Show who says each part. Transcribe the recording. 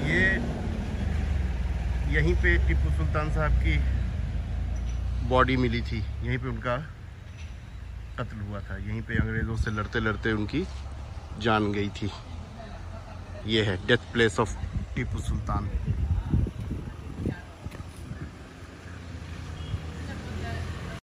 Speaker 1: ये यहीं पे टीपू सुल्तान साहब की बॉडी मिली थी, यहीं पे उनका कत्ल हुआ था, यहीं पे अंग्रेज़ों से लड़ते लड़ते उनकी जान गई थी। ये है death place of Tipu Sultan.